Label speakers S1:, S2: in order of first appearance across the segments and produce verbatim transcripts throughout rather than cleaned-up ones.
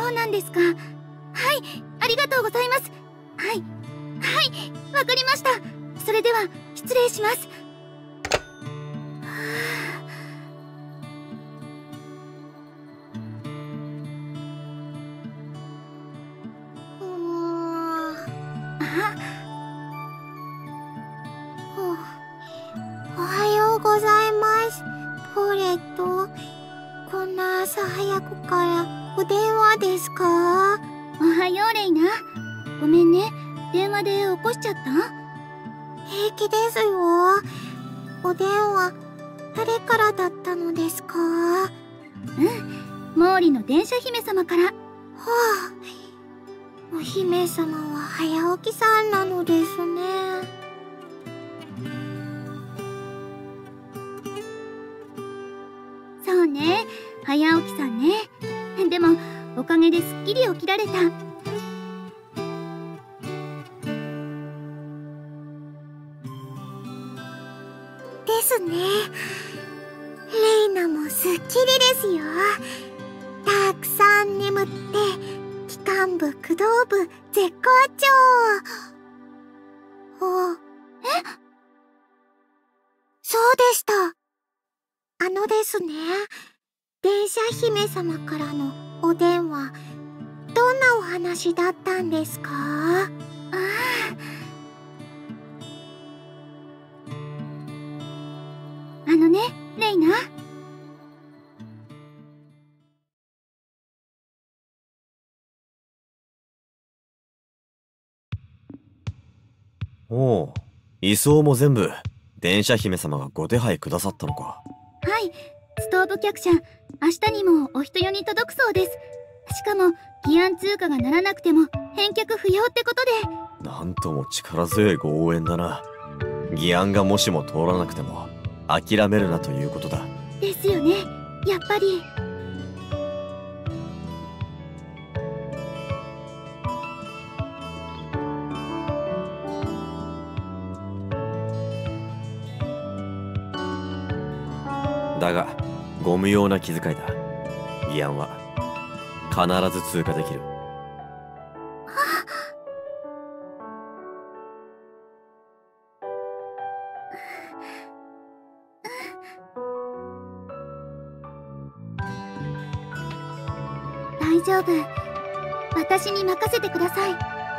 S1: そうなんですか。はい、ありがとうございます。はい、はい、わかりました。それでは失礼します。
S2: おはようございます。ポレット。こんな朝早くからお電話ですか？
S1: おはようレイナ。ごめんね、電話で起こしちゃった？
S2: 平気ですよ。お電話誰からだったのですか？
S1: うん、毛利の電車姫様から。は
S2: あ、お姫様は早起きさんなのですね。
S1: そうね、早起きさんね。でもおかげですっきり起きられた。
S2: ですね。レイナもすっきりですよ。たくさん眠って機関部駆動部絶好調。お、え？そうでした。あのですね、電車姫様からのお電話、どんなお話だったんですか？あ
S1: あ、あのね、レイナ。
S3: おお、移送も全部電車姫様がご手配くださったのか。
S1: はい、ストーブ客車、明日にもお人よに届くそうです。しかも議案通過がならなくても返却不要ってことで。
S3: なんとも力強いご応援だな。議案がもしも通らなくても諦めるなということだ。
S1: ですよね、やっぱり。
S3: だがご無用な気遣いだ。議案は必ず通過できる。
S1: 大丈夫、私に任せてください。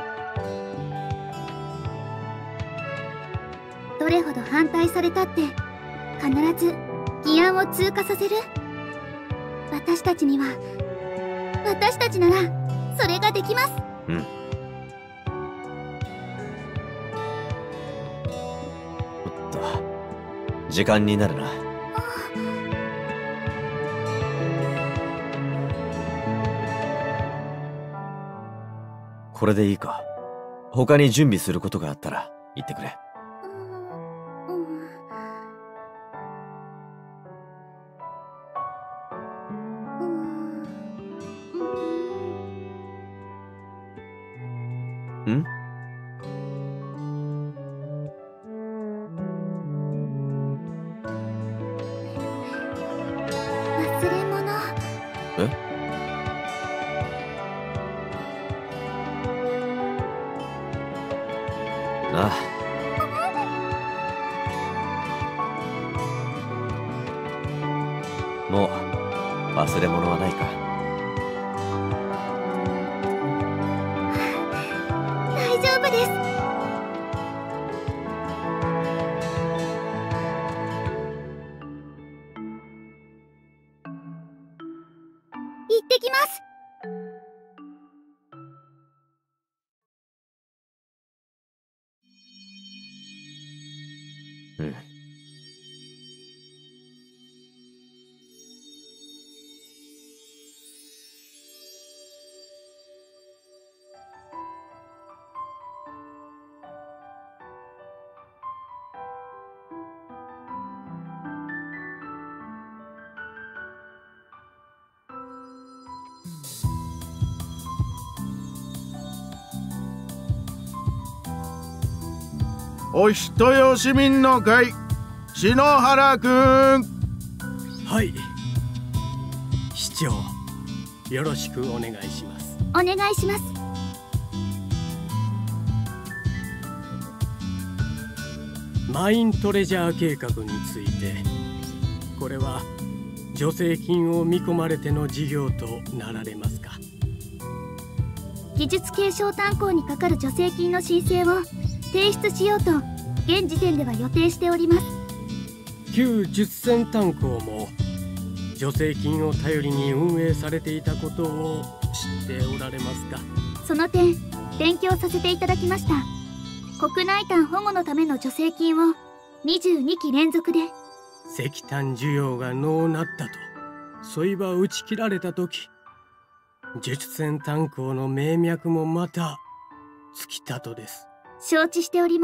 S1: どれほど反対されたって必ず議案を通過させる。私たちには、私たちならそれができます。
S3: うん。おっと、時間になるな。これでいいか？他に準備することがあったら言ってくれ。ん？
S1: 忘れ物。
S3: え？ああ。もう忘れ物はないか。
S1: 大丈夫です。行ってきます。
S3: うん。
S4: お人よ市民の会、篠原くん。
S5: はい、市長。 よろしくお願いします。
S1: お願いします。
S5: マイントレジャー計画について、これは助成金を見込まれての事業となられますか？
S1: 技術継承炭鉱にかかる助成金の申請を提出しようと現時点では予定しております。
S5: 旧術船炭鉱も助成金を頼りに運営されていたことを知っておられますか？
S1: その点勉強させていただきました。国内炭保護のための助成金をにじゅうにき連続で。
S5: 石炭需要がのうなったとそういば打ち切られた時、術船炭鉱の命脈もまた尽きたとです。
S1: 承知しております。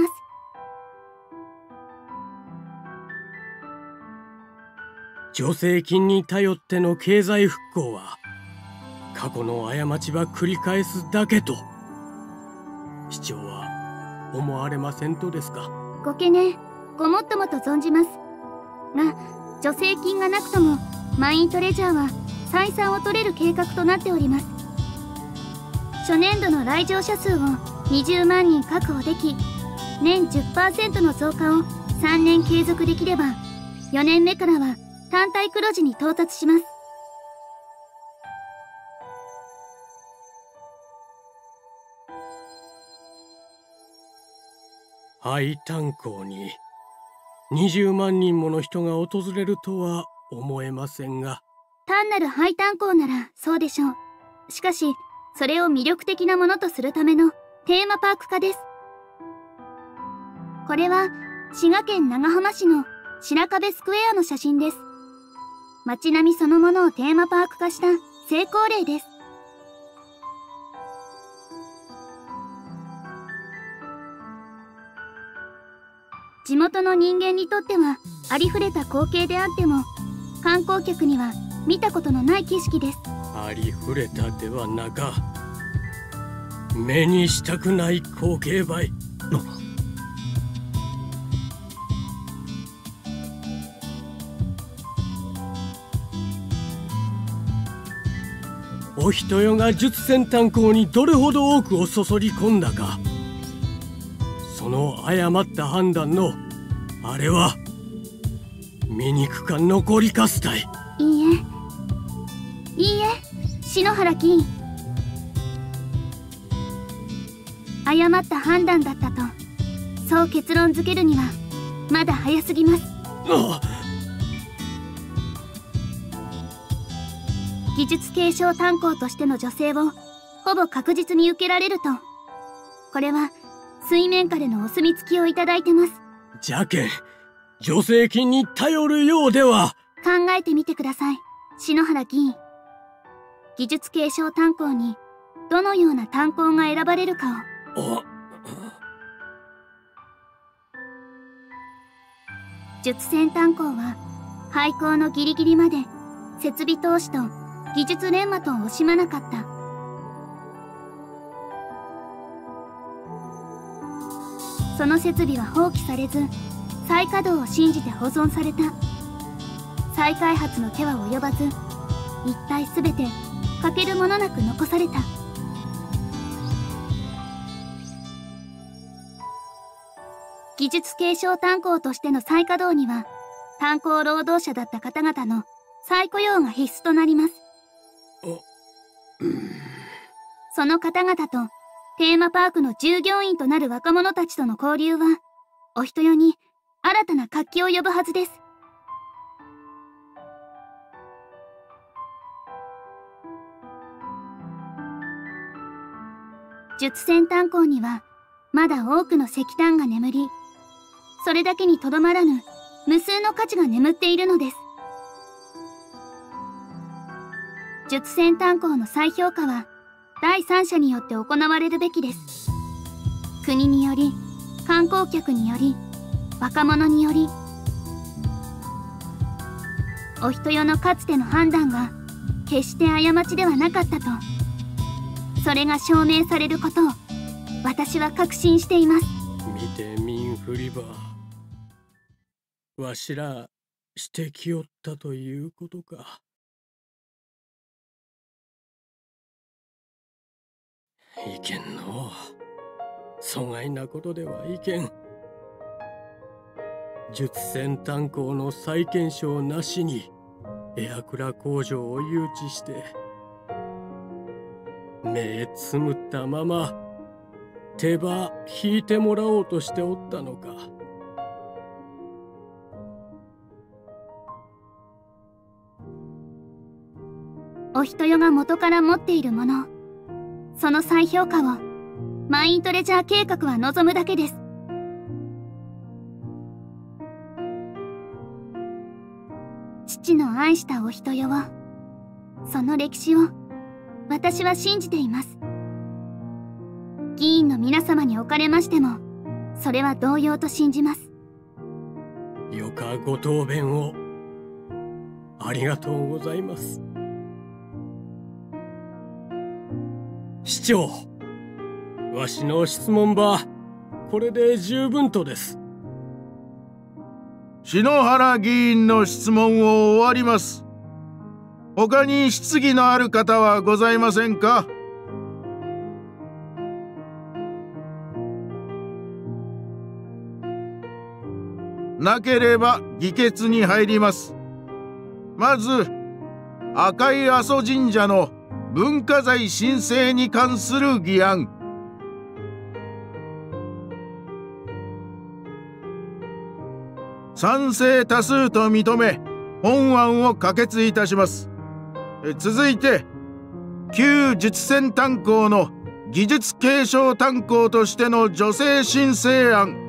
S5: 助成金に頼っての経済復興は過去の過ちば繰り返すだけと市長は思われませんとですか？
S1: ご懸念ごもっともと存じますが、助成金がなくともマイントレジャーは採算を取れる計画となっております。初年度の来場者数をにじゅうまんにん確保でき、年 じゅっパーセント の増加をさんねん継続できれば、よねんめからは単体黒字に到達します。
S5: 廃炭鉱ににじゅうまんにんもの人が訪れるとは思えませんが。
S1: 単なる廃炭鉱ならそうでしょう。しかしそれを魅力的なものとするためのテーマパーク化です。これは滋賀県長浜市の白壁スクエアの写真です。街並みそのものをテーマパーク化した成功例です。地元の人間にとってはありふれた光景であっても、観光客には見たことのない景色です。
S5: ありふれたではなか、目にしたくない光景ばい。お人よが術船炭鉱にどれほど多くを注ぎ込んだか、その誤った判断のあれは醜か残りかすたい。
S1: いいえいいえ篠原議員、誤った判断だったとそう結論付けるにはまだ早すぎます。
S5: ああ、
S1: 技術継承炭鉱としての助成をほぼ確実に受けられると、これは水面下でのお墨付きをいただいてます。
S5: じゃけん助成金に頼るようでは。
S1: 考えてみてください篠原議員。技術継承炭鉱にどのような炭鉱が選ばれるかを。術船炭鉱は廃鉱のギリギリまで設備投資と技術錬磨とを惜しまなかった。その設備は放棄されず、再稼働を信じて保存された。再開発の手は及ばず、一体すべて欠けるものなく残された。技術継承炭鉱としての再稼働には、炭鉱労働者だった方々の再雇用が必須となります。その方々とテーマパークの従業員となる若者たちとの交流は、お人よに新たな活気を呼ぶはずです。術船炭鉱にはまだ多くの石炭が眠り、それだけにとどまらぬ無数の価値が眠っているのです。術船炭鉱の再評価は第三者によって行われるべきです。国により、観光客により、若者により、お人よのかつての判断は決して過ちではなかったと、それが証明されることを私は確信しています。
S5: 見てみんふりば、わしらしてきよったということか。 いけんの。そがいなことではいけん。術戦炭鉱の再検証なしにエアクラ工場を誘致して目つむったまま手羽引いてもらおうとしておったのか。
S1: お人よが元から持っているもの、その再評価をマイントレジャー計画は望むだけです。父の愛したお人よを、その歴史を私は信じています。議員の皆様におかれましてもそれは同様と信じます。
S5: よかご答弁をありがとうございます。市長、わしの質問はこれで十分とです。
S4: 篠原議員の質問を終わります。他に質疑のある方はございませんか。なければ議決に入ります。まず赤い阿蘇神社の文化財申請に関する議案。賛成多数と認め本案を可決いたします。続いて旧術戦炭鉱の技術継承炭鉱としての助成申請案。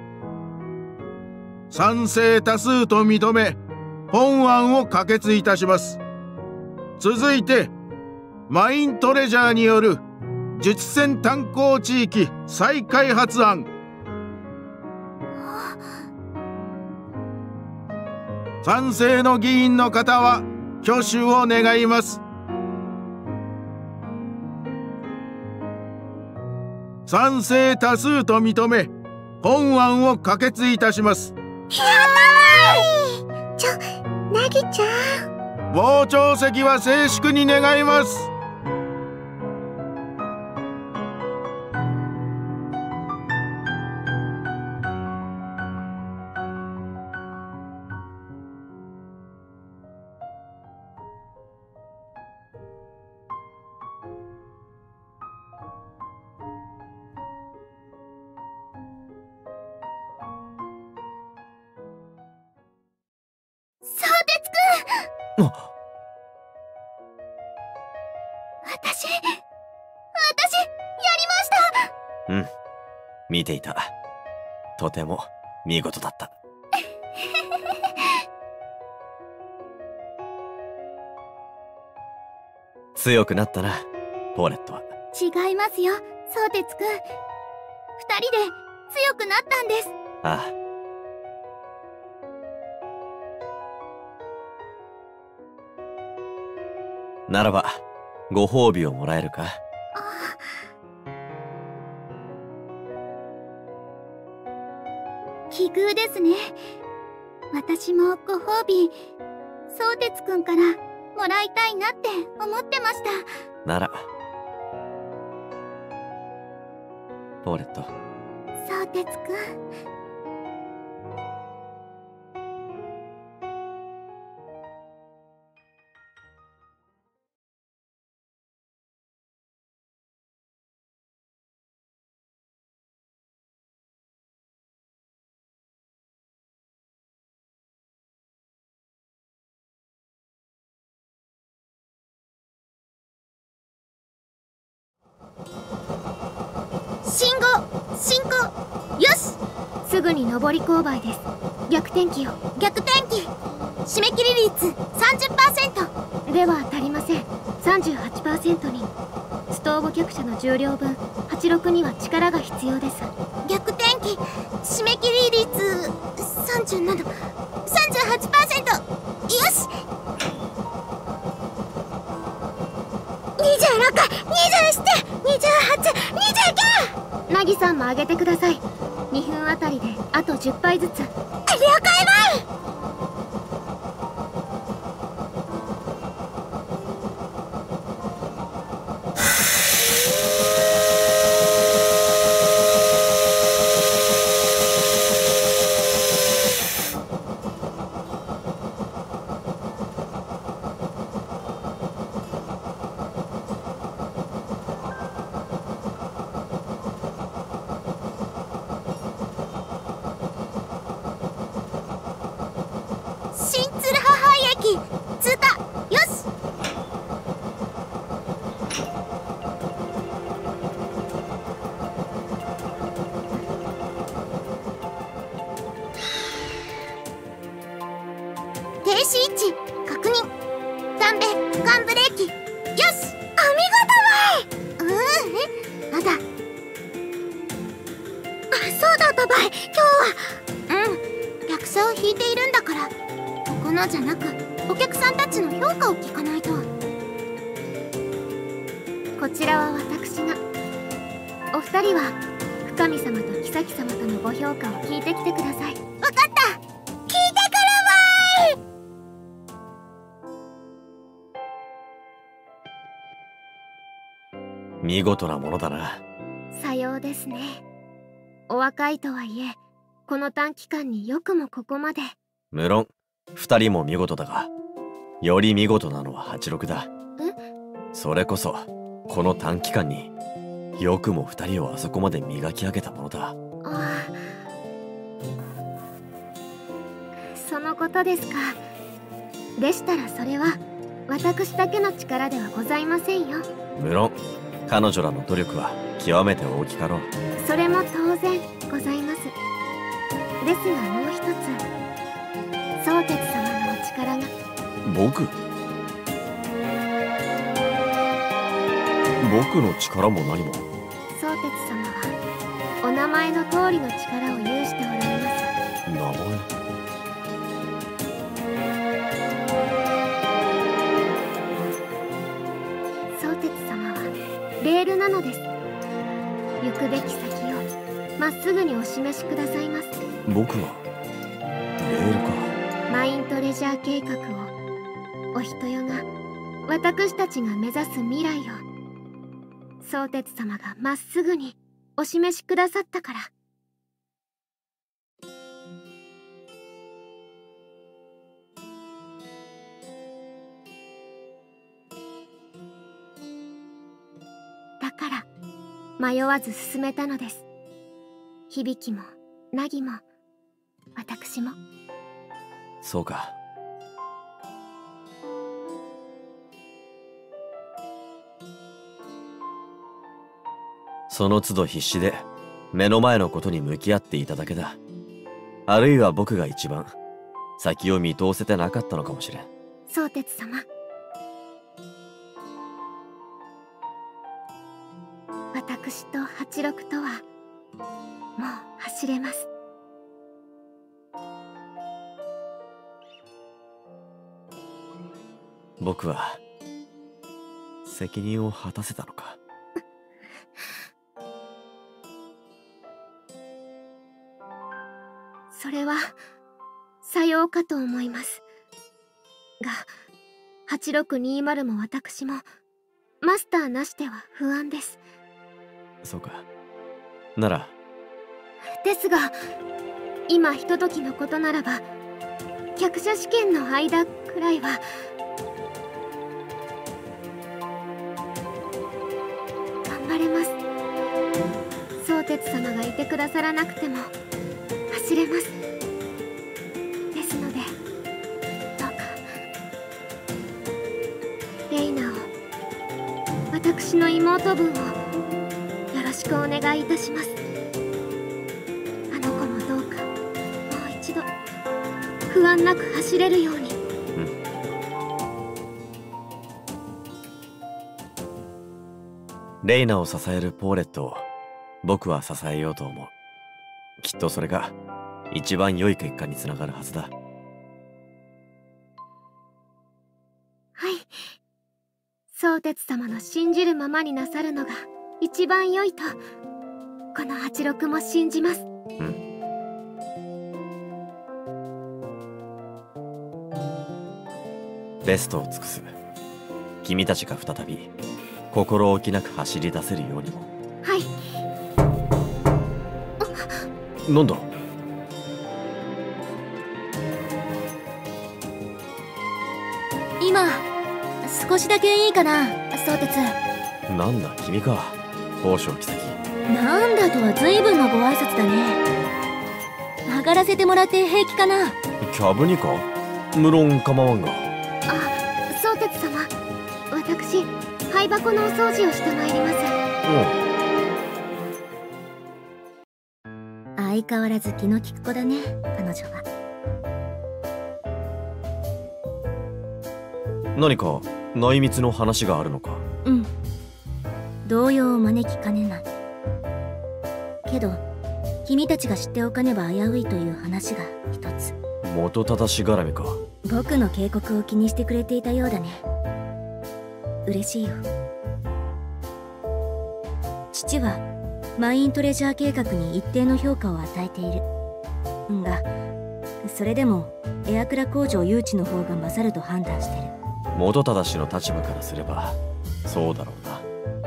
S4: 賛成多数と認め本案を可決いたします。続いてマイントレジャーによる術戦炭鉱地域再開発案。賛成の議員の方は挙手を願います。賛成多数と認め本案を可決いたします。
S2: やばい。ちょ、なぎちゃん。
S4: 傍聴席は静粛に願います。
S1: 私、私、やりました。
S3: うん、見ていた。とても見事だった。強くなったな、ポーレットは。
S1: 違いますよ、相鉄くん。二人で強くなったんです。
S3: ああ。ならばご褒美をもらえるか。
S1: 奇遇ですね。私もご褒美相鉄くんからもらいたいなって思ってました。
S3: ならポーレット。
S1: 相鉄くん、信号進行。よし、すぐに上り勾配です。逆転機を。逆転機。締め切り率 さんじゅっパーセント では足りません。 さんじゅうはちパーセント に。ストーブ客車の重量分はちじゅうろくには力が必要です。逆転機締め切り率さんじゅうなな、さんじゅうはちパーセント。 よし。にじゅうろく、にじゅうなな、にじゅうはち、にじゅうきゅう。なぎさんも上げてください。にふんあたりであとじゅっぱいずつ。了解バイ。
S2: 今日は。うん、役者を引いているんだから、ここのじゃなくお客さんたちの評価を聞かないと。
S1: こちらは私が。お二人は深見様と妃様とのご評価を聞いてきてください。
S2: わかった、聞いてくるわーい。
S3: 見事なものだな。
S1: さようですね。お若いとはいえ、この短期間によくもここまで。
S3: 無論二人も見事だが、より見事なのは八六だ。
S1: え？
S3: それこそこの短期間によくも二人をあそこまで磨き上げたものだ。
S1: ああ、そのことですか。でしたらそれは私だけの力ではございませんよ。
S3: 無論彼女らの努力は極めて大きかろう。
S1: それも当然ございます。ですがもう一つ、宗哲様のお力が。
S3: 僕僕の力も何も。
S1: 宗哲様はお名前の通りの力を有しておられます。
S3: 名前？
S1: 宗哲様はレールなのです。行くべき先をまっすぐにお示しくださいます。
S3: 僕はレールか。
S1: マイントレジャー計画を、お人よが私たちが目指す未来を宗哲様がまっすぐにお示しくださったから。だから迷わず進めたのです。響も凪も私も。
S3: そうか。その都度必死で目の前のことに向き合っていただけだ。あるいは僕が一番先を見通せてなかったのかもしれん。
S1: 宗哲様、私と八六とはもう走れます。
S3: 僕は責任を果たせたのか。
S1: それはさようかと思いますが、はちろくにーまるも私もマスターなしでは不安です。
S3: そうか。なら
S1: ですが、今ひとときのことならば客車試験の間くらいは。頑張れます。宗哲様がいてくださらなくても走れます。ですのでどうかレイナを、私の妹分をよろしくお願いいたします。あの子もどうかもう一度不安なく走れるように。
S3: うん。レイナを支えるポーレットを僕は支えようと思う。きっとそれが一番良い結果につながるはずだ。
S1: はい。宗哲様の信じるままになさるのが一番良いと、この八六も信じます。
S3: うん。ベストを尽くす。君たちが再び心置きなく走り出せるようにも。
S1: はい。
S3: なんだ？
S1: 今少しだけいいかな、宗哲。
S3: なんだ君か、宝生妃。
S1: なんだとは随分のご挨拶だね。上がらせてもらって平気かな。
S3: キャブにか？無論構わんが。
S1: あ、宗哲様、私灰箱のお掃除をしてまいります。
S3: うん。
S1: 相変わらず気の利く子だね、彼女は。
S3: 何か内密の話があるのか？
S1: うん、動揺を招きかねないけど、
S6: 君たちが知っておかねば危ういという話が一つ。
S3: 元正し絡みか。
S6: 僕の警告を気にしてくれていたようだね。嬉しいよ。父はマイントレジャー計画に一定の評価を与えているが、それでもエアクラ工場誘致の方が勝ると判断してる。
S3: 元正しの立場からすればそうだろうな。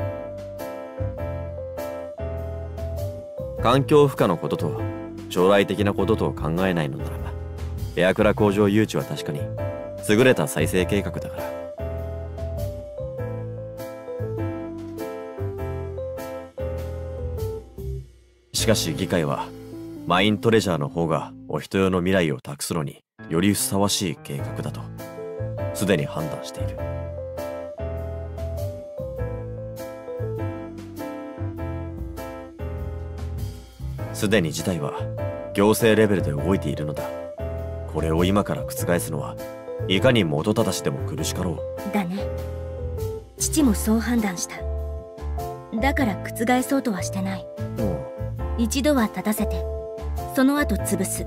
S3: 環境負荷のことと将来的なことと考えないのならば、エアクラ工場誘致は確かに優れた再生計画だから。しかし議会はマイントレジャーの方がお人よの未来を託すのによりふさわしい計画だとすでに判断している。すでに事態は行政レベルで動いているのだ。これを今から覆すのはいかに元正しでも苦しかろう。
S6: だね。父もそう判断した。だから覆そうとはしてない。一度は立たせて、その後潰す。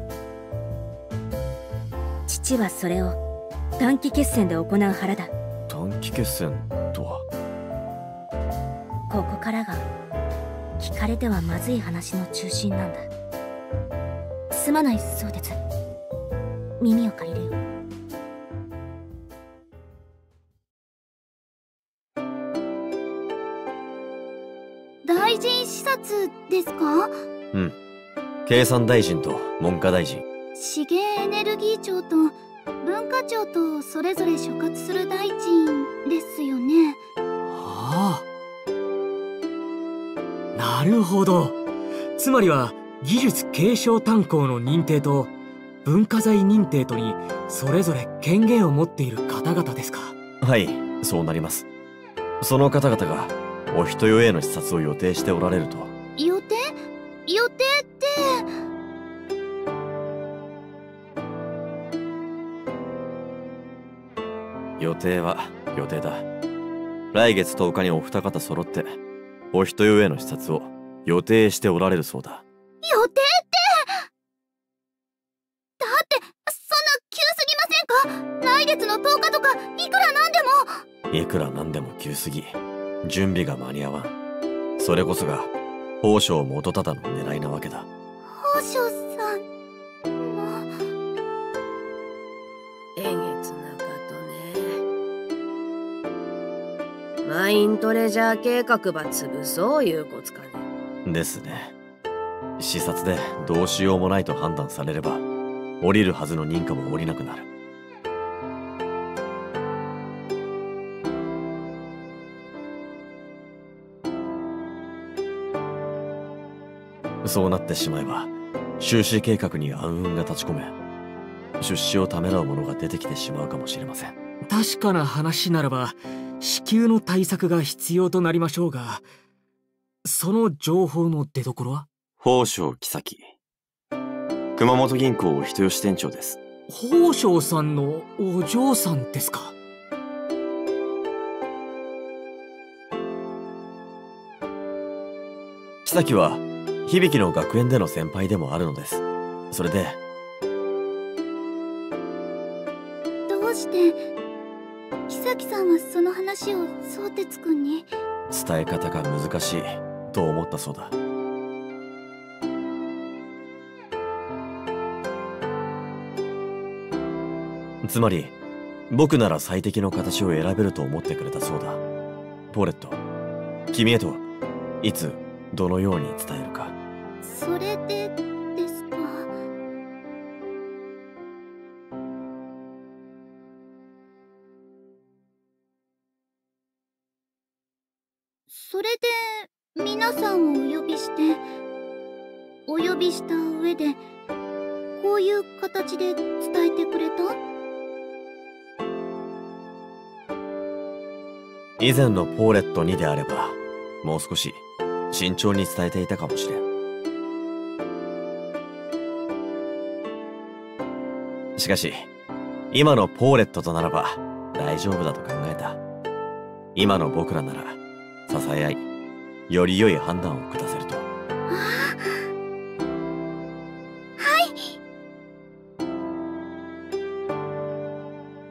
S6: 父はそれを短期決戦で行う腹だ。
S3: 短期決戦とは？
S6: ここからが聞かれてはまずい話の中心なんだ。すまない相鉄、耳を借りるよ。
S1: 大臣視察ですか？
S3: うん。経産大臣と文科大臣、
S1: 資源エネルギー庁と文化庁とそれぞれ所轄する大臣ですよね。
S7: ああ、なるほど。つまりは技術継承担当の認定と文化財認定とにそれぞれ権限を持っている方々ですか？
S3: はい、そうなります。その方々がお人よへの視察を予定しておられると。
S1: 予定？予定って
S3: 予定は予定だ。来月とおかにお二方揃ってお人よへの視察を予定しておられるそうだ。
S1: 予定ってだってそんな急すぎませんか？来月のとおかとかいくらなんでも。
S3: いくらなんでも急すぎ、準備が間に合わん。それこそが宝生元忠の狙いなわけだ。
S1: 宝生さんの
S8: えげつなかとね。マイントレジャー計画ば潰そういうこつかね。
S3: ですね。視察でどうしようもないと判断されれば降りるはずの認可も降りなくなる。そうなってしまえば収支計画に暗雲が立ち込め、出資をためらう者が出てきてしまうかもしれません。
S7: 確かな話ならば至急の対策が必要となりましょうが、その情報の出所は？
S3: 宝生妃、熊本銀行お人よし店長です。
S7: 宝生さんのお嬢さんですか？
S3: 妃は響の学園での先輩でもあるのです。それで
S1: どうして妃さんはその話を相鉄くんに？
S3: 伝え方が難しいと思ったそうだ。つまり僕なら最適の形を選べると思ってくれたそうだ。ポーレット、君へといつどのように伝えるか。
S1: それでですか。それで皆さんをお呼びしてお呼びした上でこういう形で伝えてくれた？
S3: 以前のポーレットにであればもう少し慎重に伝えていたかもしれん。しかし今のポーレットとならば大丈夫だと考えた。今の僕らなら支え合いより良い判断を下せると。
S1: あ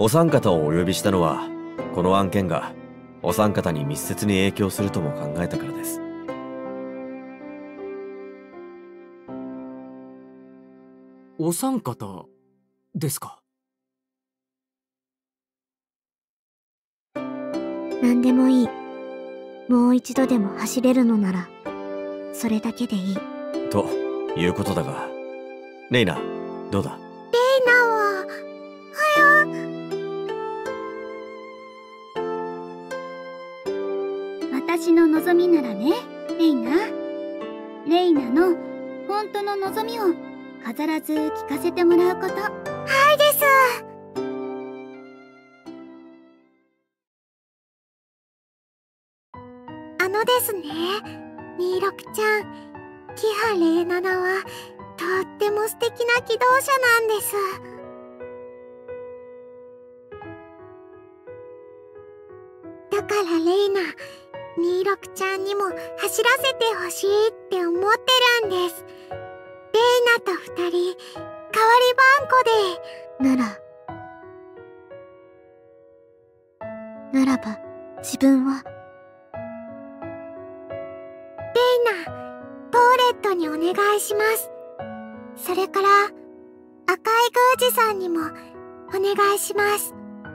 S3: お三方をお呼びしたのは、この案件がお三方に密接に影響するとも考えたからです。
S7: お三方ですか？
S2: 何でもいい。もう一度でも走れるのならそれだけでいい。
S3: ということだが、レイナどうだ？
S2: レイナは早く。
S1: 私の望みならね、レイナ。レイナの本当の望みを飾らず聞かせてもらうこと。
S2: はいです。あのですね、にじゅうろくちゃん、キハレイナナはとっても素敵な機動車なんです。だからレイナ、にじゅうろくちゃんにも走らせてほしいって思ってるんです。レイナと二人、代わり番こで。なら、ならば、自分は。レイナ、ポーレットにお願いします。それから、赤い宮司さんにもお願いします。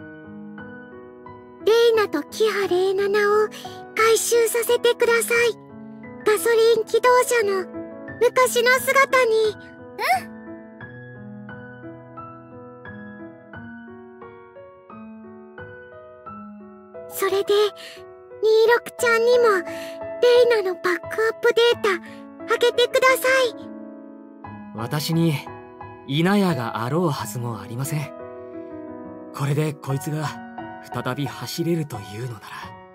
S2: レイナとキハレイナナを回収させてください。ガソリン機動車の昔の姿に。
S1: うん。
S2: それで、にじゅうろくちゃんにも、レイナのバックアップデータ、あげてください。
S7: 私に、稲屋があろうはずもありません。これでこいつが、再び走れるというのなら。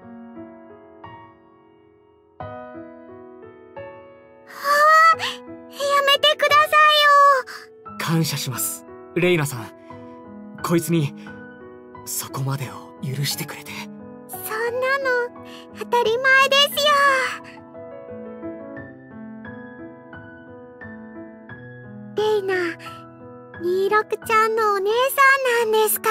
S2: はあ、やめてくださいよ。
S7: 感謝します、レイナさん。こいつに、そこまでを許してくれて。
S2: そんなの、当たり前ですよ。レイナ、にじゅうろくちゃんのお姉さんなんですから。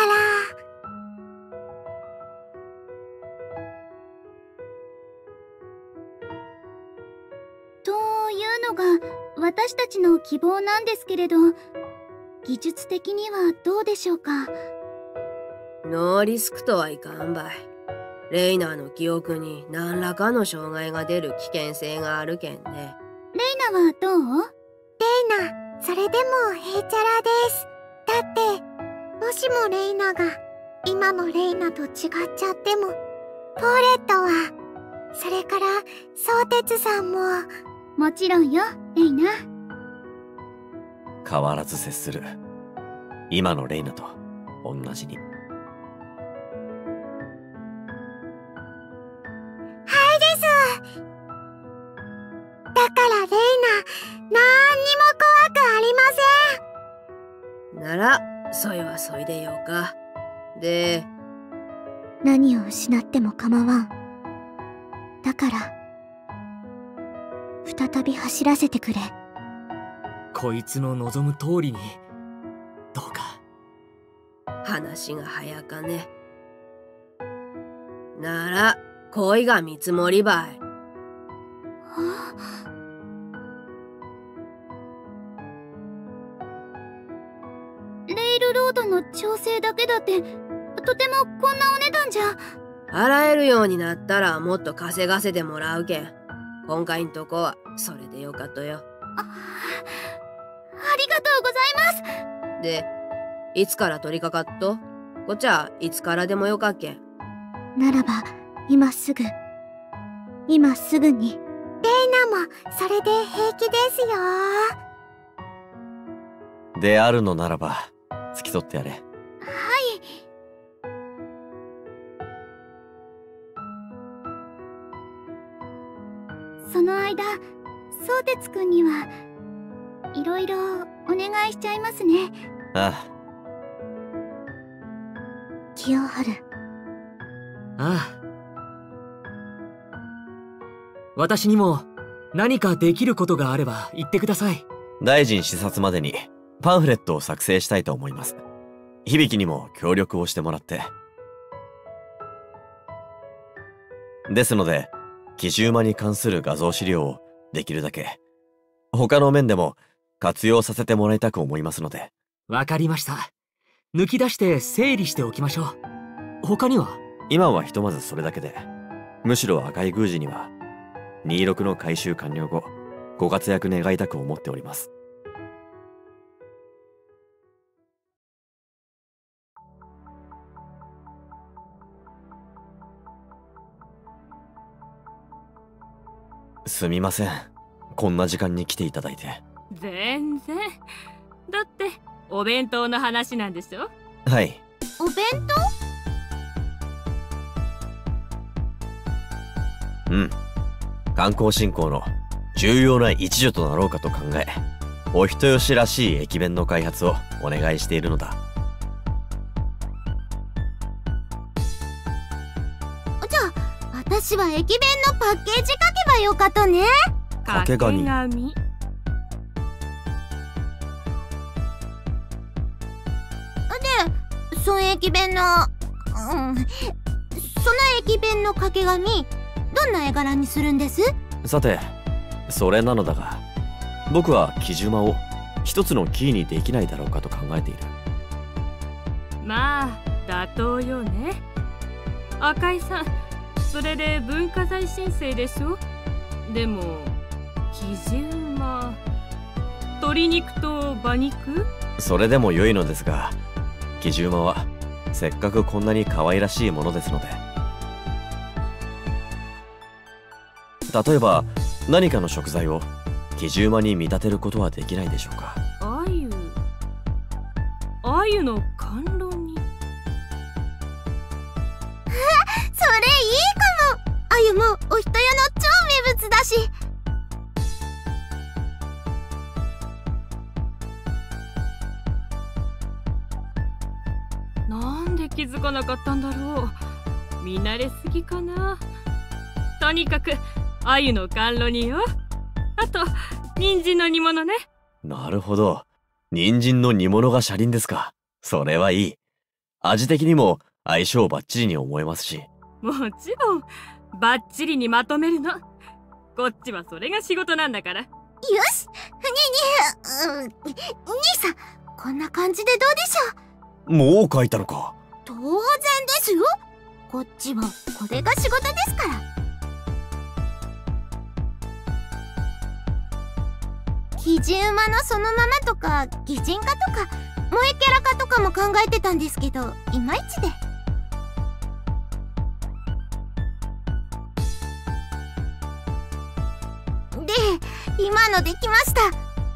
S1: というのが私たちの希望なんですけれど、技術的にはどうでしょうか？
S8: ノーリスクとはいかんばい。レイナーの記憶に何らかの障害が出る危険性があるけんね。
S1: レイナはどう？
S2: レイナ、それでもへいちゃらです。だって、もしもレイナが今のレイナと違っちゃっても、ポーレットは、それから相鉄さんも。
S1: もちろんよ、レイナ。
S3: 変わらず接する。今のレイナと同じに。
S2: はいです。だからレイナ、なんにも怖くありません。
S8: なら、そいはそいでよか。で、
S2: 何を失っても構わん。だから、再び走らせてくれ。
S7: こいつの望む通りに、どうか。
S8: 話が早かね。なら、恋が見積もりばい。
S1: はあ、レイルロードの調整だけだって、とてもこんなお値段じゃ。
S8: 払えるようになったらもっと稼がせてもらうけん。今回んとこはそれでよかとよ。
S1: あ、ありがとうございます。
S8: で、いつから取り掛かっと？こっちはいつからでもよかっけん。
S2: ならば、今すぐ。今すぐに。レイナもそれで平気ですよ。
S3: であるのならば、付き添ってやれ。
S1: はい。その間、相鉄くんにはいろいろお願いしちゃいますね。
S3: ああ。
S2: 清春。
S7: ああ。私にも何かできることがあれば言ってください。
S3: 大臣視察までにパンフレットを作成したいと思います。 響にも協力をしてもらって。ですので、奇獣馬に関する画像資料をできるだけ、他の面でも活用させてもらいたく思いますので。
S7: わかりました。抜き出して整理しておきましょう。他には？
S3: 今はひとまずそれだけで、むしろ赤い宮司には、にじゅうろくの回収完了後、ご活躍願いたく思っております。すみません。こんな時間に来ていただいて。
S9: 全然。だってお弁当の話なんでしょ？
S3: はい。
S2: お弁
S3: 当？うん。観光振興の重要な一助となろうかと考え、お人よしらしい駅弁の開発をお願いしているのだ。
S2: じゃあ私は駅弁のパッケージ書けばよかとね。
S3: 掛け紙。
S2: で、その駅弁の、うん、その駅弁の掛け紙、どんな絵柄にするんです？
S3: さて、それなのだが、僕は奇獣馬を一つのキーにできないだろうかと考えている。
S9: まあ妥当よね。赤井さん、それで文化財申請でしょ？でも奇獣馬、鶏肉と馬肉？
S3: それでも良いのですが、奇獣馬はせっかくこんなに可愛らしいものですので。例えば何かの食材を奇獣馬に見立てることはできないでしょうか？
S9: 鮎、鮎の甘露煮。
S2: それいいかも。鮎もお人よの超名物だし。
S9: なんで気づかなかったんだろう。見慣れすぎかな。とにかく鮎の甘露煮よ。あと人参の煮物ね。
S3: なるほど。人参の煮物が車輪ですか。それはいい。味的にも相性バッチリに思えますし。
S9: もちろんバッチリにまとめるの。こっちはそれが仕事なんだから。よ
S2: し、にに、うん、兄さん、こんな感じでどうでしょ
S3: う？もう書いたのか。
S2: 当然ですよ。こっちはこれが仕事ですから。奇獣馬のそのままとか擬人化とか萌えキャラ化とかも考えてたんですけど、いまいちで。で、今のできました。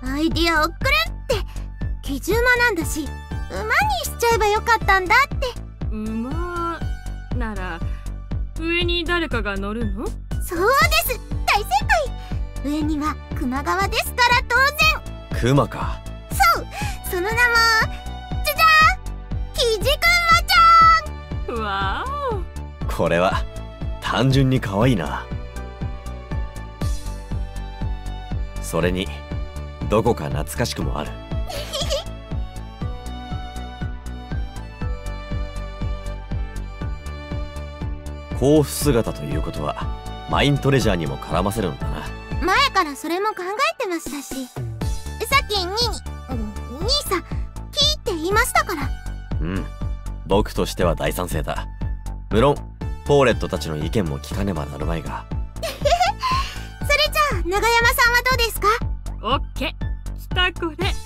S2: アイディアをくるって奇獣馬なんだし馬にしちゃえばよかったんだって。
S9: 馬なら上に誰かが乗るの？
S2: そうです、大正解。上には熊川ですから当然。
S3: 熊か。
S2: そう、その名もじゃじゃーん、キジクンマちゃん。
S9: わ
S3: ーお、これは単純に可愛いな。それにどこか懐かしくもある。甲府姿ということはマイントレジャーにも絡ませるのだな。
S2: 前からそれも考えてましたし、さっきにに、兄さんキーって言いましたから。
S3: うん、僕としては大賛成だ。無論ポーレットたちの意見も聞かねばなるまいが。
S2: それじゃあ長山さんはどうですか？
S9: オッケー、きたこれ。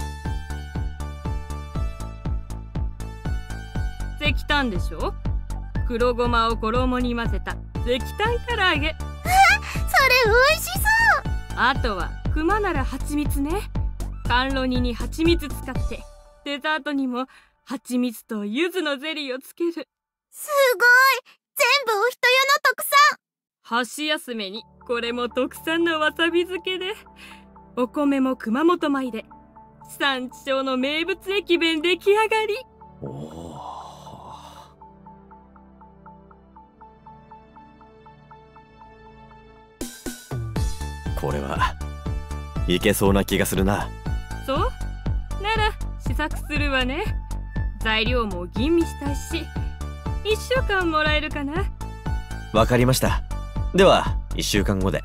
S9: 石炭でしょ？黒ごまを衣に混ぜた石炭唐揚げ。
S2: あ、それ美味しそう。
S9: あとは熊なら蜂蜜ね。甘露煮に蜂蜜使って、デザートにも蜂蜜と柚子のゼリーをつける。
S2: すごい、全部お人よの特産。
S9: 箸休めにこれも特産のわさび漬けで、お米も熊本米で地産地消の名物駅弁出来上がり。
S3: おお、これはいけそうな気がするな。
S9: そうなら試作するわね。 材料も吟味したいし、いっしゅうかんもらえるかな。
S3: わかりました。ではいっしゅうかんごで。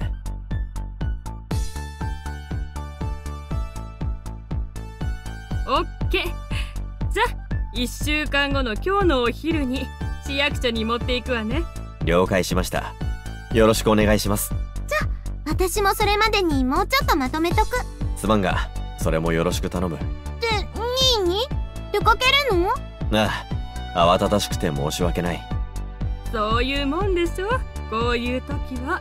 S9: オッケー。じゃあいっしゅうかんごの今日のお昼に市役所に持っていくわね。
S3: 了解しました。よろしくお願いします。
S2: じゃあ私もそれまでにもうちょっとまとめとく。
S3: すまんがそれもよろしく頼む。
S2: で、にいに出かけるの？
S3: ああ、慌ただしくて申し訳ない。
S9: そういうもんでしょ、こういう時は。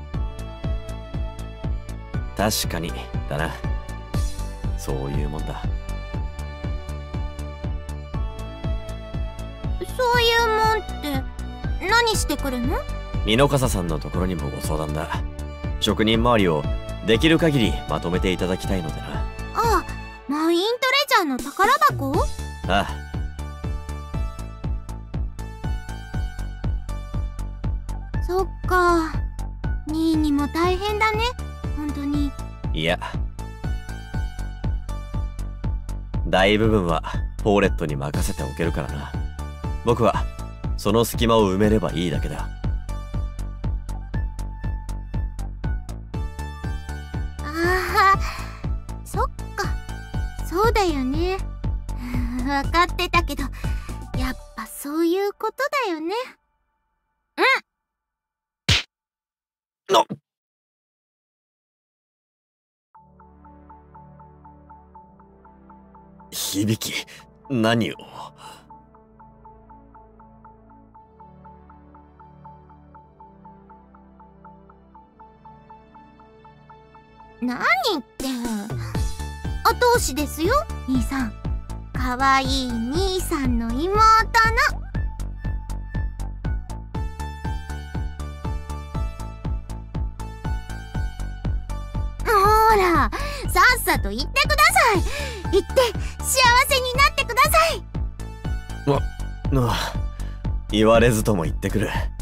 S3: 確かにだな。そういうもんだ。
S2: そういうもんって何してくるの？
S3: 美濃笠さんのところにもご相談だ。職人周りをできる限りまとめていただきたいのでな。
S2: ああ、マイントレジャーの宝箱？
S3: ああ。
S2: そっか、にいにも大変だね、本当に。
S3: いや、大部分はポーレットに任せておけるからな。僕はその隙間を埋めればいいだけだ。
S2: ああ、そっか、そうだよね。分かってたけど、やっぱそういうことだよね。うん。
S3: なっ。響き、何を。
S2: 何って後押しですよ、兄さん。かわいい兄さんの妹の。ほら、さっさと言ってください。言って幸せになってください。
S3: あ、ああ、言われずとも言ってくる。